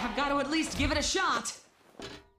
I've got to at least give it a shot.